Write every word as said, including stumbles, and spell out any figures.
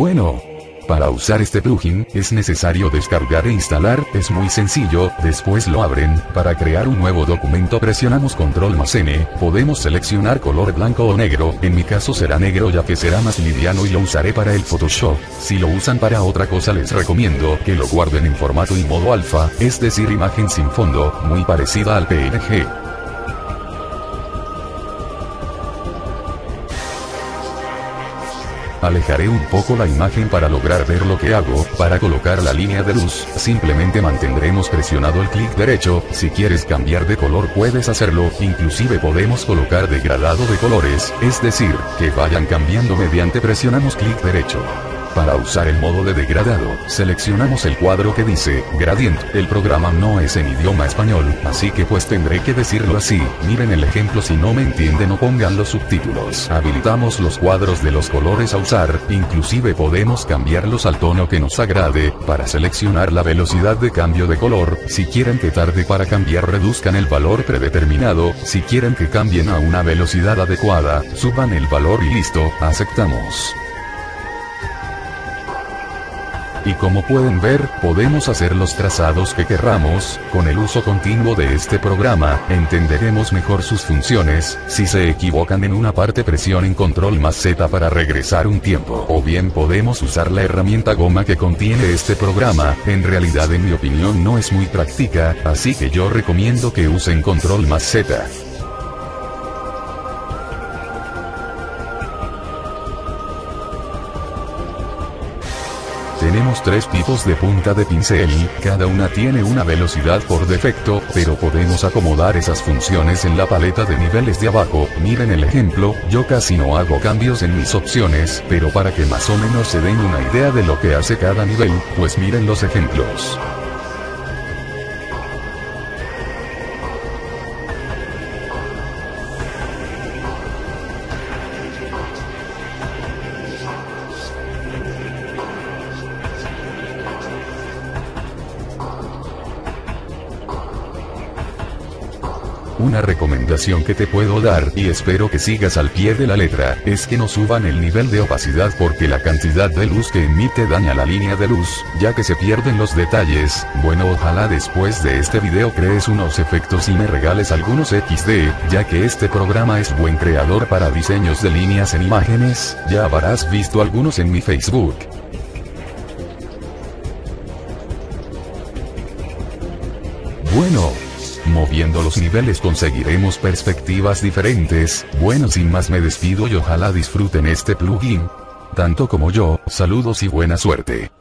Bueno, para usar este plugin, es necesario descargar e instalar, es muy sencillo, después lo abren, para crear un nuevo documento presionamos control más N, podemos seleccionar color blanco o negro, en mi caso será negro ya que será más liviano y lo usaré para el Photoshop, si lo usan para otra cosa les recomiendo que lo guarden en formato y modo alfa, es decir imagen sin fondo, muy parecida al P N G. Alejaré un poco la imagen para lograr ver lo que hago, para colocar la línea de luz, simplemente mantendremos presionado el clic derecho, si quieres cambiar de color puedes hacerlo, inclusive podemos colocar degradado de colores, es decir, que vayan cambiando mediante presionamos clic derecho. Para usar el modo de degradado, seleccionamos el cuadro que dice, Gradient, el programa no es en idioma español, así que pues tendré que decirlo así, miren el ejemplo si no me entienden o pongan los subtítulos. Habilitamos los cuadros de los colores a usar, inclusive podemos cambiarlos al tono que nos agrade, para seleccionar la velocidad de cambio de color, si quieren que tarde para cambiar reduzcan el valor predeterminado, si quieren que cambien a una velocidad adecuada, suban el valor y listo, aceptamos. Y como pueden ver, podemos hacer los trazados que querramos, con el uso continuo de este programa, entenderemos mejor sus funciones, si se equivocan en una parte presionen control más Z para regresar un tiempo, o bien podemos usar la herramienta goma que contiene este programa, en realidad en mi opinión no es muy práctica, así que yo recomiendo que usen control más Z. Tenemos tres tipos de punta de pincel, cada una tiene una velocidad por defecto, pero podemos acomodar esas funciones en la paleta de niveles de abajo, miren el ejemplo, yo casi no hago cambios en mis opciones, pero para que más o menos se den una idea de lo que hace cada nivel, pues miren los ejemplos. Una recomendación que te puedo dar, y espero que sigas al pie de la letra, es que no suban el nivel de opacidad porque la cantidad de luz que emite daña la línea de luz, ya que se pierden los detalles. Bueno, ojalá después de este video crees unos efectos y me regales algunos equis de, ya que este programa es buen creador para diseños de líneas en imágenes, ya habrás visto algunos en mi Facebook. Bueno, moviendo los niveles conseguiremos perspectivas diferentes. Bueno, sin más me despido y ojalá disfruten este plugin tanto como yo. Saludos y buena suerte.